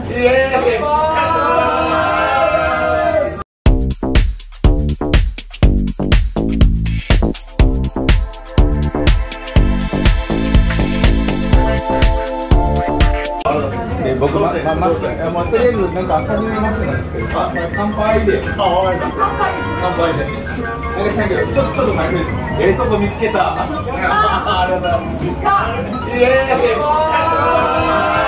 イエーイ。僕マスク、まあ、とりあえずなんか初めましてなんですけど、乾杯で。あ、わかりました。乾杯で。なんかしたけど、ちょっと前です。とこ見つけた。ありがとうございます。イエーイ。